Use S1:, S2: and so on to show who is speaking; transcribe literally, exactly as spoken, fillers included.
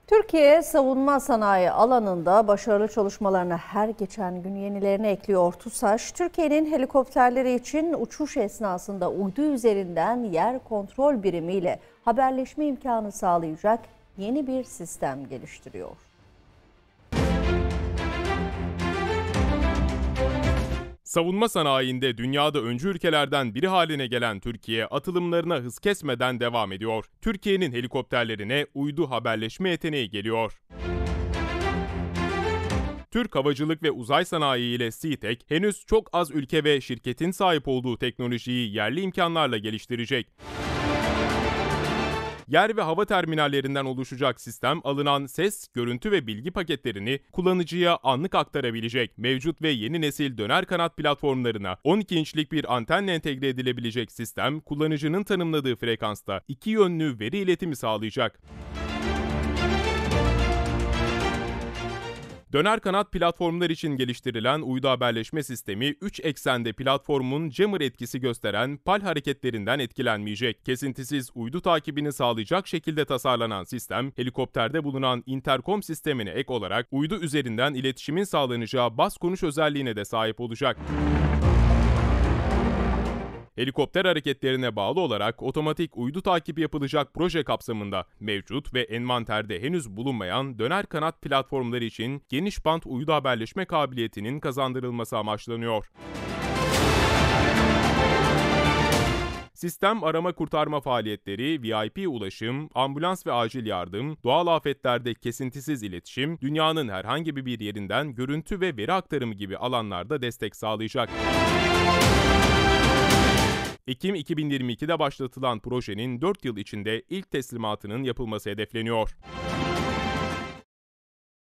S1: Türkiye savunma sanayi alanında başarılı çalışmalarına her geçen gün yenilerini ekliyor. TUSAŞ, Türkiye'nin helikopterleri için uçuş esnasında uydu üzerinden yer kontrol birimiyle haberleşme imkanı sağlayacak yeni bir sistem geliştiriyor.
S2: Savunma sanayinde dünyada öncü ülkelerden biri haline gelen Türkiye atılımlarına hız kesmeden devam ediyor. Türkiye'nin helikopterlerine uydu haberleşme yeteneği geliyor. Türk Havacılık ve Uzay Sanayi ile SİTEK henüz çok az ülke ve şirketin sahip olduğu teknolojiyi yerli imkanlarla geliştirecek. Yer ve hava terminallerinden oluşacak sistem alınan ses, görüntü ve bilgi paketlerini kullanıcıya anlık aktarabilecek. Mevcut ve yeni nesil döner kanat platformlarına on iki inçlik bir antenle entegre edilebilecek sistem, kullanıcının tanımladığı frekansta iki yönlü veri iletimi sağlayacak. Döner kanat platformlar için geliştirilen uydu haberleşme sistemi, üç eksende platformun jammer etkisi gösteren pal hareketlerinden etkilenmeyecek. Kesintisiz uydu takibini sağlayacak şekilde tasarlanan sistem, helikopterde bulunan interkom sistemine ek olarak uydu üzerinden iletişimin sağlanacağı bas konuş özelliğine de sahip olacak. Helikopter hareketlerine bağlı olarak otomatik uydu takibi yapılacak proje kapsamında mevcut ve envanterde henüz bulunmayan döner kanat platformları için geniş bant uydu haberleşme kabiliyetinin kazandırılması amaçlanıyor. Sistem arama kurtarma faaliyetleri, V I P ulaşım, ambulans ve acil yardım, doğal afetlerde kesintisiz iletişim, dünyanın herhangi bir yerinden görüntü ve veri aktarımı gibi alanlarda destek sağlayacak. Ekim iki bin yirmi ikide başlatılan projenin dört yıl içinde ilk teslimatının yapılması hedefleniyor.